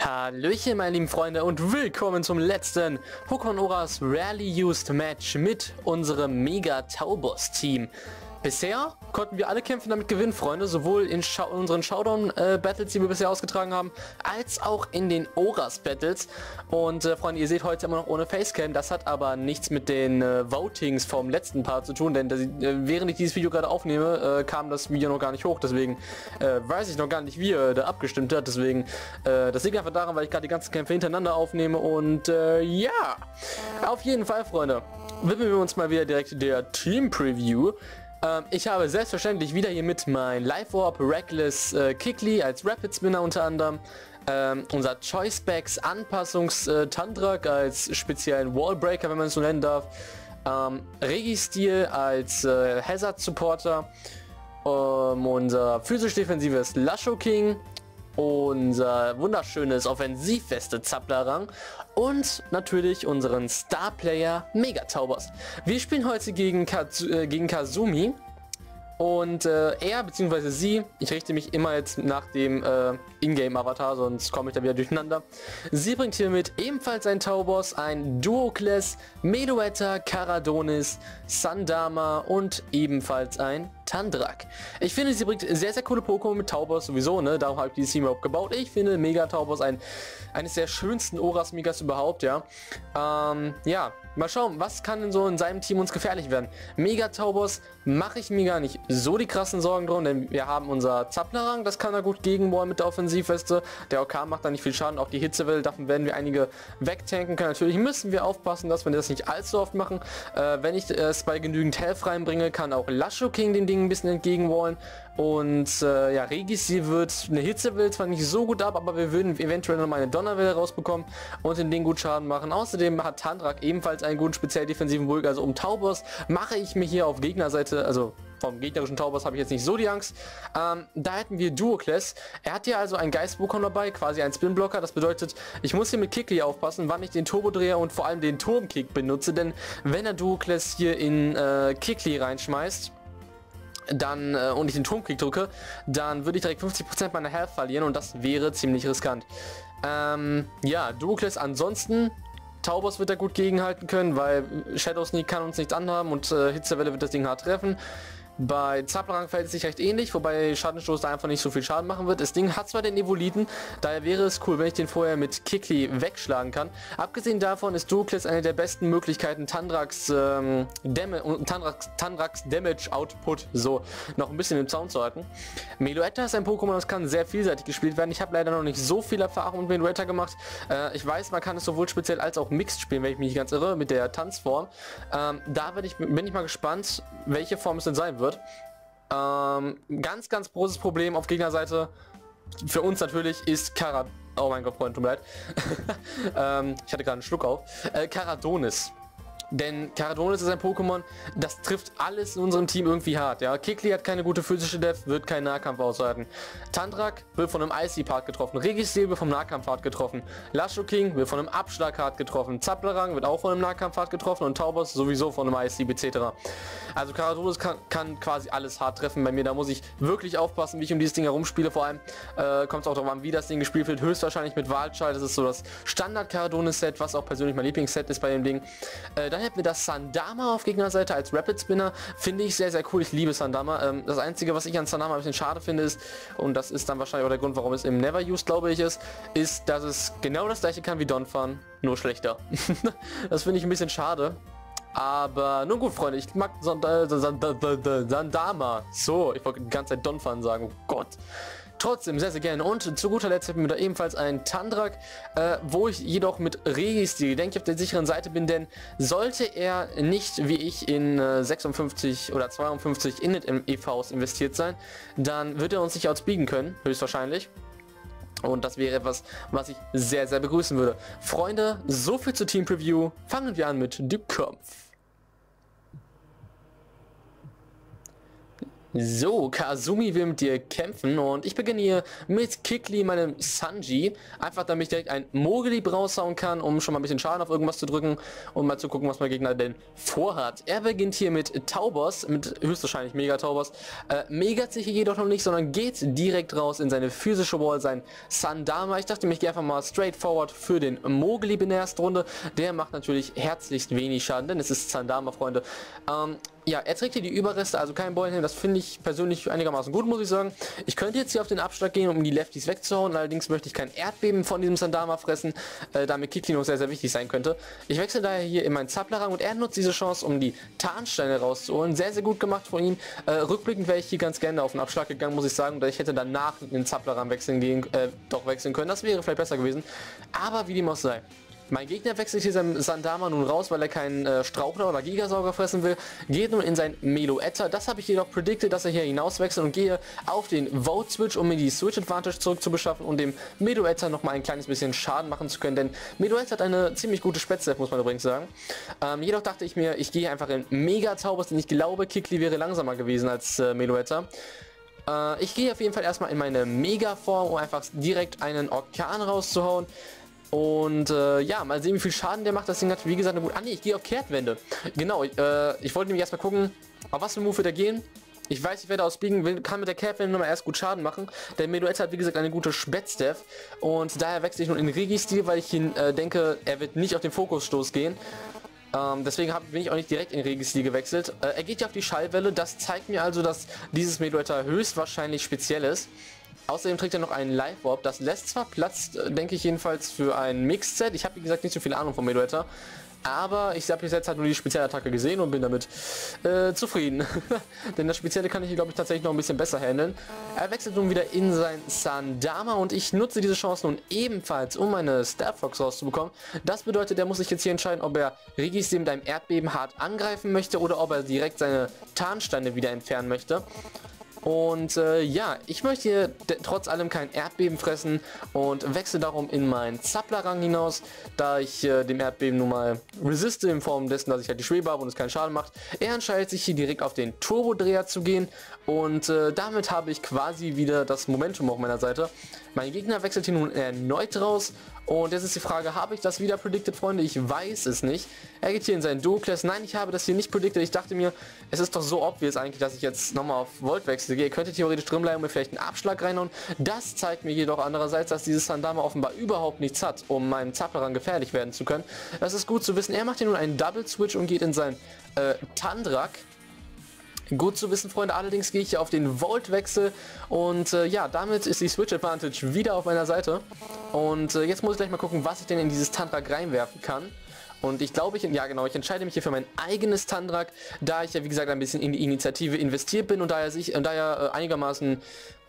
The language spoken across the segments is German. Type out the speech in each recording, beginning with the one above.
Hallöchen meine lieben Freunde und willkommen zum letzten Pokémon Oras Rarely Used Match mit unserem Mega Taubos Team. Bisher konnten wir alle Kämpfe damit gewinnen, Freunde, sowohl in unseren Showdown-Battles, die wir bisher ausgetragen haben, als auch in den Oras-Battles. Und Freunde, ihr seht heute immer noch ohne Facecam, das hat aber nichts mit den Votings vom letzten Part zu tun, denn während ich dieses Video gerade aufnehme, kam das Video noch gar nicht hoch, deswegen weiß ich noch gar nicht, wie er da abgestimmt hat, deswegen, das liegt einfach daran, weil ich gerade die ganzen Kämpfe hintereinander aufnehme und ja, auf jeden Fall, Freunde, widmen wir uns mal wieder direkt der Team-Preview. Ich habe selbstverständlich wieder hier mit mein Life Orb Reckless Kikli als Rapid Spinner unter anderem, unser Choice Specs Anpassungs Tandrak als speziellen Wallbreaker, wenn man es so nennen darf, Registil als Hazard Supporter, unser physisch defensives Lasho King, unser wunderschönes offensivfeste Zapplerang und natürlich unseren Star-Player Mega Taubos. Wir spielen heute gegen Kazumi und er bzw. sie, ich richte mich immer jetzt nach dem Ingame-Avatar, sonst komme ich da wieder durcheinander. Sie bringt hier mit ebenfalls ein Taubos, ein Duoclass, Meloetta, Caradonis, Sandama und ebenfalls ein Tandrak. Ich finde, sie bringt sehr, sehr coole Pokémon mit Taubos sowieso, ne? Darum habe ich dieses Team überhaupt gebaut. Ich finde Mega Taubos eines der schönsten Oras-Megas überhaupt, ja. Ja, mal schauen, was kann denn so in seinem Team uns gefährlich werden. Mega Taubos mache ich mir gar nicht so die krassen Sorgen drum, denn wir haben unser Zapplerang, das kann er gut gegenballen mit der Offensivweste. Der OK macht da nicht viel Schaden, auch die Hitzewelle, davon werden wir einige wegtanken können. Natürlich müssen wir aufpassen, dass wir das nicht allzu oft machen. Wenn ich es bei genügend Health reinbringe, kann auch Lasho King den Ding ein bisschen entgegenwollen. Und ja, Registil wird eine Hitzewelle zwar nicht so gut ab, aber wir würden eventuell noch mal eine Donnerwelle rausbekommen und den Ding gut Schaden machen. Außerdem hat Tandrak ebenfalls einen guten speziell defensiven Bulk, also um Taubos mache ich mir hier auf Gegnerseite, also vom gegnerischen Taubos habe ich jetzt nicht so die Angst. Da hätten wir Duoclass. Er hat hier also einen Geist-Pokémon dabei, quasi ein Spin-Blocker. Das bedeutet, ich muss hier mit Kikli aufpassen, wann ich den Turbodreher und vor allem den Turmkick benutze, denn wenn er Duoclass hier in Kikli reinschmeißt, dann und ich den Turmkick drücke, dann würde ich direkt 50% meiner Health verlieren und das wäre ziemlich riskant. Ja, Duoclass ansonsten, Taubos wird er gut gegenhalten können, weil Shadow Sneak kann uns nichts anhaben und Hitzewelle wird das Ding hart treffen. Bei Zapplerang verhält es sich recht ähnlich, wobei Schattenstoß da einfach nicht so viel Schaden machen wird. Das Ding hat zwar den Evoliten, daher wäre es cool, wenn ich den vorher mit Kikli wegschlagen kann. Abgesehen davon ist Duoclass eine der besten Möglichkeiten, Tandraks Damage Output so noch ein bisschen im Zaun zu halten. Meloetta ist ein Pokémon, das kann sehr vielseitig gespielt werden. Ich habe leider noch nicht so viel Erfahrung mit Meloetta gemacht. Ich weiß, man kann es sowohl speziell als auch Mixed spielen, wenn ich mich nicht ganz irre, mit der Tanzform. Da bin ich mal gespannt, welche Form es denn sein wird. Ganz großes Problem auf Gegnerseite für uns natürlich ist oh mein Gott, Freund, tut mir leid. Ich hatte gerade einen Schluck auf. Caradonis. Denn Caradonis ist ein Pokémon, das trifft alles in unserem Team irgendwie hart. Ja? Kikli hat keine gute physische Def, wird keinen Nahkampf aushalten. Tandrak wird von einem Icy-Part getroffen. Registil wird vom Nahkampf-Part getroffen. Lasho King wird von einem Abschlag-Hard getroffen. Zapplerang wird auch von einem Nahkampf-Hard getroffen. Und Taubos sowieso von einem Icy etc. Also Caradonis kann quasi alles hart treffen bei mir. Da muss ich wirklich aufpassen, wie ich um dieses Ding herumspiele. Vor allem kommt es auch darauf an, wie das Ding gespielt wird. Höchstwahrscheinlich mit Wahlschall. Das ist so das Standard-Caradonis-Set, was auch persönlich mein Lieblingsset ist bei dem Ding. Dann hätten wir das Sandama auf Gegnerseite als Rapid Spinner. Finde ich sehr, sehr cool. Ich liebe Sandama. Das Einzige, was ich an Sandama ein bisschen schade finde, ist, und das ist dann wahrscheinlich auch der Grund, warum es im Never Use, glaube ich, ist, dass es genau das gleiche kann wie Donphan, nur schlechter. Das finde ich ein bisschen schade. Aber nun gut, Freunde, ich mag Sandama. So, ich wollte die ganze Zeit Donphan sagen. Oh Gott. Trotzdem sehr, sehr gerne. Und zu guter Letzt hätten wir da ebenfalls einen Tandrak, wo ich jedoch mit Registil, denke ich, auf der sicheren Seite bin, denn sollte er nicht wie ich in 56 oder 52 Init-EVs investiert sein, dann wird er uns nicht outspeeden können, höchstwahrscheinlich. Und das wäre etwas, was ich sehr, sehr begrüßen würde. Freunde, so viel zur Team-Preview. Fangen wir an mit dem Kampf. So, Kazumi will mit dir kämpfen und ich beginne hier mit Kikli, meinem Sanji, einfach damit ich direkt ein Mogli raushauen kann, um schon mal ein bisschen Schaden auf irgendwas zu drücken und mal zu gucken, was mein Gegner denn vorhat. Er beginnt hier mit Taubos, mit höchstwahrscheinlich Mega-Taubos, megert sich hier jedoch noch nicht, sondern geht direkt raus in seine physische Wall, sein Sandama. Ich dachte mir, ich gehe einfach mal straight forward für den Mogli in der ersten Runde. Der macht natürlich herzlichst wenig Schaden, denn es ist Sandama, Freunde. Ja, er trägt hier die Überreste, also kein Beutel, das finde ich persönlich einigermaßen gut, muss ich sagen. Ich könnte jetzt hier auf den Abschlag gehen, um die Lefties wegzuhauen, allerdings möchte ich kein Erdbeben von diesem Sandama fressen, damit Kikli noch sehr, sehr wichtig sein könnte. Ich wechsle daher hier in meinen Zappler-Rang und er nutzt diese Chance, um die Tarnsteine rauszuholen. Sehr, sehr gut gemacht von ihm. Rückblickend wäre ich hier ganz gerne auf den Abschlag gegangen, muss ich sagen, da ich hätte danach den Zappler-Rang wechseln können. Das wäre vielleicht besser gewesen, aber wie dem auch sei. Mein Gegner wechselt hier seinen Sandama nun raus, weil er keinen Strauchler oder Gigasauger fressen will, geht nun in sein Meloetta. Das habe ich jedoch predicted, dass er hier hinaus wechselt und gehe auf den Vote Switch, um mir die Switch Advantage zurückzubeschaffen und dem Meloetta noch mal ein kleines bisschen Schaden machen zu können, denn Meloetta hat eine ziemlich gute Spätstep, muss man übrigens sagen. Jedoch dachte ich mir, ich gehe einfach in Mega-Taubos, denn ich glaube, Kikli wäre langsamer gewesen als Meloetta. Ich gehe auf jeden Fall erstmal in meine Mega-Form, um einfach direkt einen Orkan rauszuhauen. Und ja, mal sehen, wie viel Schaden der macht. Das Ding hat, wie gesagt, eine gute... Ah ne, ich gehe auf Kehrtwende. Genau, ich wollte nämlich erstmal gucken, auf was für Move wird er gehen. Ich weiß, ich werde ausbiegen, kann mit der Kehrtwende nochmal erst gut Schaden machen. Der Meloetta hat, wie gesagt, eine gute Spätstep. Und daher wechsle ich nun in Regi-Stil, weil ich denke, er wird nicht auf den Fokusstoß gehen. Deswegen bin ich auch nicht direkt in Regi-Stil gewechselt. Er geht ja auf die Schallwelle. Das zeigt mir also, dass dieses Meloetta höchstwahrscheinlich speziell ist. Außerdem trägt er noch einen Live-Warp. Das lässt zwar Platz, denke ich jedenfalls, für ein Mix-Set. Ich habe, wie gesagt, nicht so viel Ahnung vom Meloetta. Aber ich habe bis jetzt halt nur die Spezialattacke gesehen und bin damit zufrieden. Denn das Spezielle kann ich hier, glaube ich, tatsächlich noch ein bisschen besser handeln. Er wechselt nun wieder in sein Sandama und ich nutze diese Chance nun ebenfalls, um meine Stealth Fox rauszubekommen. Das bedeutet, er muss sich jetzt hier entscheiden, ob er Regis mit einem Erdbeben hart angreifen möchte oder ob er direkt seine Tarnsteine wieder entfernen möchte. Und ja, ich möchte hier trotz allem kein Erdbeben fressen und wechsle darum in meinen Zappler-Rang hinaus, da ich dem Erdbeben nun mal resiste in Form dessen, dass ich halt die Schwebe habe und es keinen Schaden macht. Er entscheidet sich hier direkt auf den Turbodreher zu gehen und damit habe ich quasi wieder das Momentum auf meiner Seite. Mein Gegner wechselt hier nun erneut raus und jetzt ist die Frage, habe ich das wieder predicted, Freunde? Ich weiß es nicht. Er geht hier in seinen Duo-Class. Nein, ich habe das hier nicht predicted. Ich dachte mir, es ist doch so obvious eigentlich, dass ich jetzt nochmal auf Volt wechsle. Ihr könntet theoretisch drin bleiben und mir vielleicht einen Abschlag reinhauen. Das zeigt mir jedoch andererseits, dass dieses Sandama offenbar überhaupt nichts hat, um meinem Zappler gefährlich werden zu können. Das ist gut zu wissen. Er macht hier nun einen Double Switch und geht in sein Tandrak. Gut zu wissen, Freunde, allerdings gehe ich hier auf den Volt-Wechsel und ja, damit ist die Switch Advantage wieder auf meiner Seite. Und jetzt muss ich gleich mal gucken, was ich denn in dieses Tandrak reinwerfen kann. Und ich glaube, ich entscheide mich hier für mein eigenes Tandrak, da ich ja, wie gesagt, ein bisschen in die Initiative investiert bin und daher einigermaßen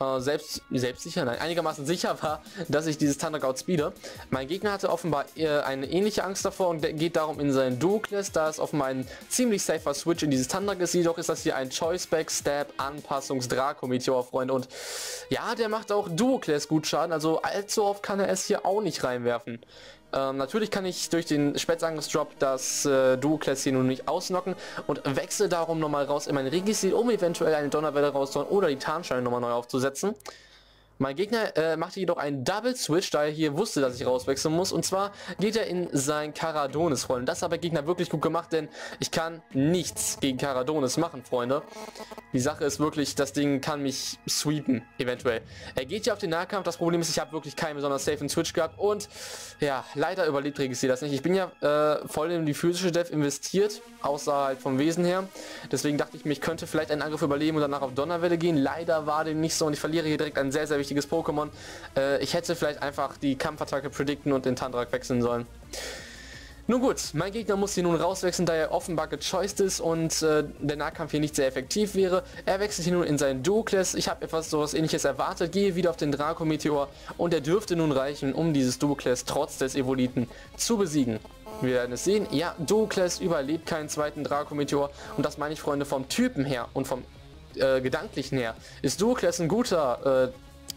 einigermaßen sicher war, dass ich dieses Tandrak outspeede. Mein Gegner hatte offenbar eine ähnliche Angst davor und geht darum in seinen Duo-Class, da es offenbar ein ziemlich safer Switch in dieses Tandrak ist. Jedoch ist das hier ein Choice-Back, Stab, Anpassungs-Draco-Meteor, Freunde. Und ja, der macht auch Duo-Class gut Schaden, also allzu oft kann er es hier auch nicht reinwerfen. Natürlich kann ich durch den Spätsangriffsdrop das Duo-Class hier nun nicht ausnocken und wechsle darum nochmal raus in mein Regi-Stil, um eventuell eine Donnerwelle rauszuhauen oder die Tarnsteine nochmal neu aufzusetzen. Mein Gegner machte jedoch einen Double Switch, da er hier wusste, dass ich rauswechseln muss. Und zwar geht er in sein Karadonis rollen. Das hat der Gegner wirklich gut gemacht, denn ich kann nichts gegen Karadonis machen, Freunde. Die Sache ist wirklich, das Ding kann mich sweepen, eventuell. Er geht hier auf den Nahkampf. Das Problem ist, ich habe wirklich keinen besonders safen Switch gehabt. Und ja, leider überlebt Regis das nicht. Ich bin ja voll in die physische Dev investiert, außer halt vom Wesen her. Deswegen dachte ich mir, ich könnte vielleicht einen Angriff überleben und danach auf Donnerwelle gehen. Leider war dem nicht so und ich verliere hier direkt ein sehr, sehr wichtiges Pokémon. Ich hätte vielleicht einfach die Kampfattacke predikten und den Tandrak wechseln sollen. Nun gut, mein Gegner muss hier nun rauswechseln, da er offenbar gechoiced ist und der Nahkampf hier nicht sehr effektiv wäre. Er wechselt hier nun in seinen Duo-Class. Ich habe etwas sowas ähnliches erwartet, gehe wieder auf den Draco-Meteor und er dürfte nun reichen, um dieses Duo-Class trotz des Evoliten zu besiegen. Wir werden es sehen. Ja, Duo-Class überlebt keinen zweiten Draco-Meteor und das meine ich, Freunde, vom Typen her und vom Gedanklichen her ist Duo-Class ein guter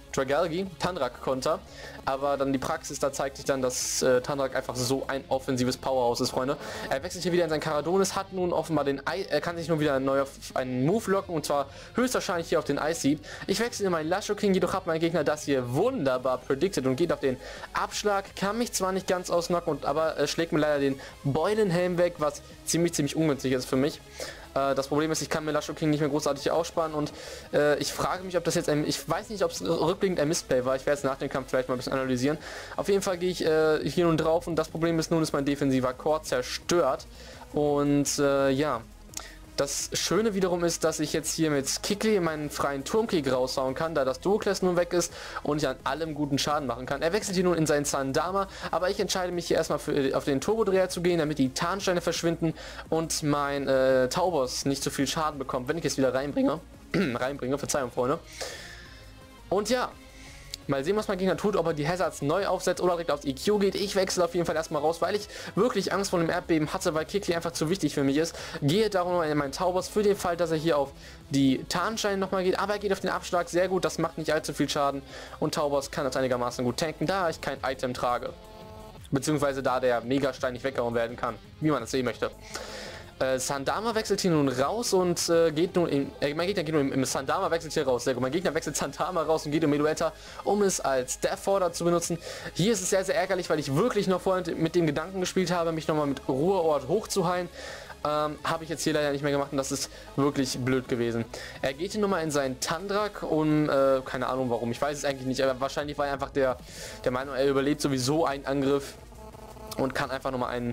Dragalge, Tandrak-Konter. Aber dann die Praxis, da zeigt sich dann, dass Tandrak einfach so ein offensives Powerhouse ist, Freunde. Er wechselt hier wieder in sein Karadonis, hat nun offenbar er kann sich nun wieder einen Move locken, und zwar höchstwahrscheinlich hier auf den Ice Seep. Ich wechsle in meinen Lasho King, jedoch hat mein Gegner das hier wunderbar predicted und geht auf den Abschlag. Kann mich zwar nicht ganz ausnocken, aber schlägt mir leider den Beulenhelm weg, was ziemlich ungünstig ist für mich. Das Problem ist, ich kann mir Lasho King nicht mehr großartig aussparen, und ich frage mich, ob das jetzt ich weiß nicht, ob es rückblickend ein Missplay war. Ich werde es nach dem Kampf vielleicht mal ein bisschen analysieren. Auf jeden Fall gehe ich hier nun drauf, und das Problem ist, nun ist mein defensiver Core zerstört. Und ja, das Schöne wiederum ist, dass ich jetzt hier mit Kikli meinen freien Turmkick raushauen kann, da das Duoclass nun weg ist und ich an allem guten Schaden machen kann. Er wechselt hier nun in seinen Sandama, aber ich entscheide mich hier erstmal auf den Turbodreher zu gehen, damit die Tarnsteine verschwinden und mein Taubos nicht so viel Schaden bekommt, wenn ich es wieder reinbringe. Verzeihung, Freunde. Und ja, mal sehen, was mein Gegner tut, ob er die Hazards neu aufsetzt oder direkt aufs EQ geht. Ich wechsle auf jeden Fall erstmal raus, weil ich wirklich Angst vor dem Erdbeben hatte, weil Kikli einfach zu wichtig für mich ist. Gehe darum in meinen Taubos für den Fall, dass er hier auf die Tarnsteine nochmal geht, aber er geht auf den Abschlag sehr gut, das macht nicht allzu viel Schaden, und Taubos kann das einigermaßen gut tanken, da ich kein Item trage. Beziehungsweise da der Megastein nicht weggehauen werden kann, wie man das sehen möchte. Sandama wechselt hier nun raus und geht nun mein Gegner geht nun im Sandama wechselt hier raus. Sehr gut. Mein Gegner wechselt Sandama raus und geht in Meduetta, um es als Death Fodder zu benutzen. Hier ist es sehr ärgerlich, weil ich wirklich noch vorhin mit dem Gedanken gespielt habe, mich nochmal mit Ruheort hochzuheilen. Habe ich jetzt hier leider nicht mehr gemacht, und das ist wirklich blöd gewesen. Er geht hier nochmal in seinen Tandrak, keine Ahnung warum, ich weiß es eigentlich nicht, aber wahrscheinlich war er einfach der Meinung, er überlebt sowieso einen Angriff und kann einfach nochmal einen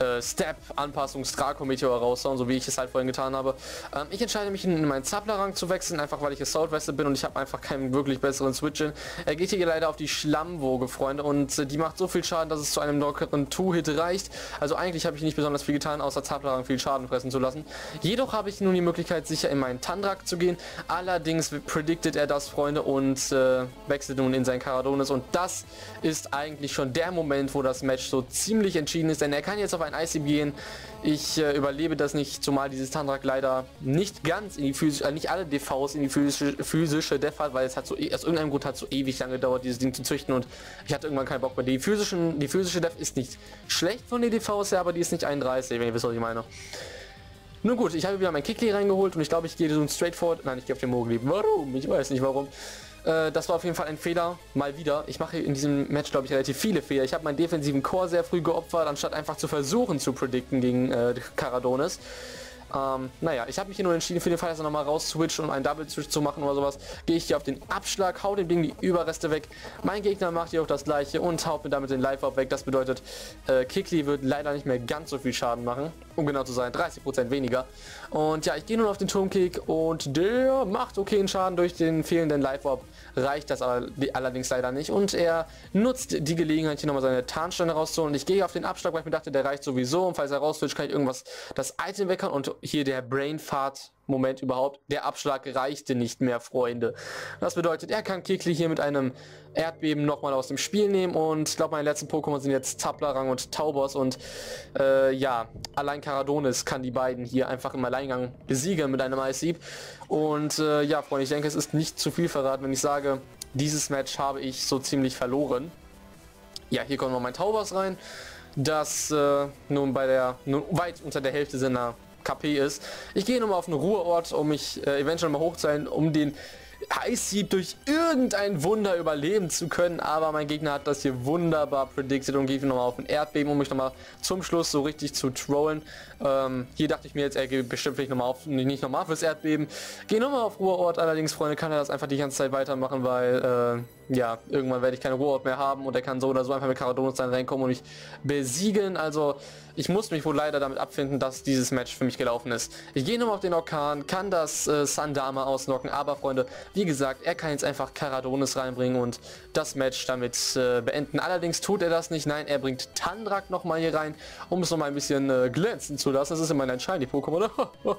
Step-Anpassungs-Draco-Meteor raushauen, so wie ich es halt vorhin getan habe. Ich entscheide mich in meinen Zappler-Rang zu wechseln, einfach weil ich Assault-Weste bin und ich habe einfach keinen wirklich besseren Switch-In. Er geht hier leider auf die Schlammwoge, Freunde, und die macht so viel Schaden, dass es zu einem lockeren Two-Hit reicht. Also eigentlich habe ich nicht besonders viel getan, außer Zappler-Rang viel Schaden fressen zu lassen. Jedoch habe ich nun die Möglichkeit, sicher in meinen Tandrak zu gehen. Allerdings predicted er das, Freunde, und wechselt nun in sein Karadonis, und das ist eigentlich schon der Moment, wo das Match so ziemlich entschieden ist, denn er kann jetzt auf ein Ice gehen. Ich überlebe das nicht, zumal dieses Tandrak leider nicht ganz in die physische, nicht alle DVs in die physische Death hat, weil es hat so, aus irgendeinem Grund hat so ewig lange gedauert, dieses Ding zu züchten, und ich hatte irgendwann keinen Bock mehr. Die physische Death ist nicht schlecht von den DVs her, aber die ist nicht 31, wenn ihr wisst, was ich meine. Nun gut, ich habe wieder mein Kikli reingeholt, und ich glaube, ich gehe so ein straightforward. Nein, ich gehe auf den Mogli. Warum? Ich weiß nicht warum. Das war auf jeden Fall ein Fehler, mal wieder. Ich mache in diesem Match, glaube ich, relativ viele Fehler. Ich habe meinen defensiven Core sehr früh geopfert, anstatt einfach zu versuchen zu predikten gegen Karadonis. Naja, ich habe mich hier nur entschieden, für den Fall, dass er nochmal raus-switcht, um einen Double-Switch zu machen oder sowas. Gehe ich hier auf den Abschlag, hau dem Ding die Überreste weg. Mein Gegner macht hier auch das gleiche und haut mir damit den Life-Up weg. Das bedeutet, Kikli wird leider nicht mehr ganz so viel Schaden machen. Um genau zu sein, 30% weniger. Und ja, ich gehe nun auf den Turmkick, und der macht okayen Schaden durch den fehlenden Life-Up. Reicht das allerdings leider nicht, und er nutzt die Gelegenheit, hier nochmal seine Tarnsteine rauszuholen. Ich gehe auf den Abschlag, weil ich mir dachte, der reicht sowieso, und falls er rausfällt, kann ich irgendwas das Item weghauen, und hier der Brainfart Moment überhaupt, der Abschlag reichte nicht mehr, Freunde. Das bedeutet, er kann Kikli hier mit einem Erdbeben nochmal aus dem Spiel nehmen, und ich glaube, meine letzten Pokémon sind jetzt Zappler-Rang und Taubos, und ja, allein Karadonis kann die beiden hier einfach im Alleingang besiegen mit einem Ice Seep. Und ja, Freunde, ich denke, es ist nicht zu viel verraten, wenn ich sage, dieses Match habe ich so ziemlich verloren. Ja, hier kommt noch mein Taubos rein, das nun weit unter der Hälfte seiner KP ist. Ich gehe nochmal auf einen Ruheort, um mich eventuell mal hochzuhalten, um den Ice Seep durch irgendein Wunder überleben zu können, aber mein Gegner hat das hier wunderbar predicted und geht nochmal auf ein Erdbeben, um mich nochmal zum Schluss so richtig zu trollen. Hier dachte ich mir jetzt, er geht bestimmt nicht nochmal fürs Erdbeben. Gehe nochmal auf Ruheort, allerdings, Freunde, kann er das einfach die ganze Zeit weitermachen, weil ja, irgendwann werde ich keinen Ruheort mehr haben, und er kann so oder so einfach mit Karadonis dann reinkommen und mich besiegen. Also ich muss mich wohl leider damit abfinden, dass dieses Match für mich gelaufen ist. Ich gehe nochmal auf den Orkan, kann das Sandama ausnocken, aber Freunde, wie gesagt, er kann jetzt einfach Karadonis reinbringen und das Match damit beenden. Allerdings tut er das nicht, nein, er bringt Tandrak nochmal hier rein, um es nochmal ein bisschen glänzen zu lassen. Das ist immer ein Shiny-Pokémon.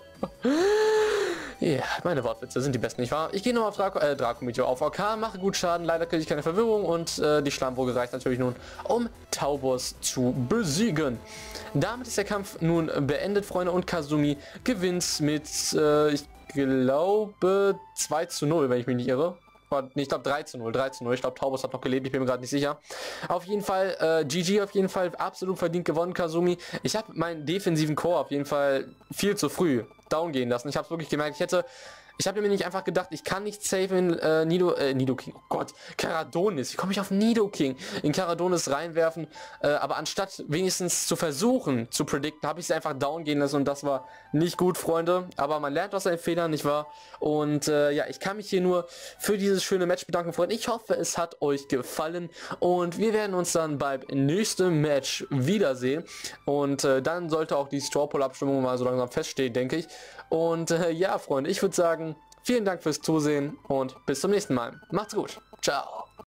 Ja, meine Wortwitze sind die besten, nicht wahr? Ich gehe nochmal auf Draco-Meteor auf Orkan, mache gut Schaden, leider kriege ich keine Verwirrung, und die Schlammwoge reicht natürlich nun, um Taubos zu besiegen. Damit ist der Kampf nun beendet, Freunde, und Kazumi gewinnt mit, ich glaube, 2:0, wenn ich mich nicht irre. Nee, ich glaube 13-0, 13-0. Ich glaube, Taubos hat noch gelebt, ich bin mir gerade nicht sicher. Auf jeden Fall, GG auf jeden Fall absolut verdient gewonnen, Kazumi. Ich habe meinen defensiven Core auf jeden Fall viel zu früh down gehen lassen. Ich habe es wirklich gemerkt, ich habe mir nicht einfach gedacht, ich kann nicht safen Nidoking, oh Gott, Caradonis, wie komme ich auf Nidoking? In Caradonis reinwerfen, aber anstatt wenigstens zu versuchen zu predikten, habe ich sie einfach down gehen lassen und das war nicht gut, Freunde, aber man lernt aus seinen Fehlern, nicht wahr? Und ja, ich kann mich hier nur für dieses schöne Match bedanken, Freunde. Ich hoffe, es hat euch gefallen und wir werden uns dann beim nächsten Match wiedersehen und dann sollte auch die Straw Poll Abstimmung mal so langsam feststehen, denke ich. Und ja, Freunde, ich würde sagen, vielen Dank fürs Zusehen und bis zum nächsten Mal. Macht's gut. Ciao.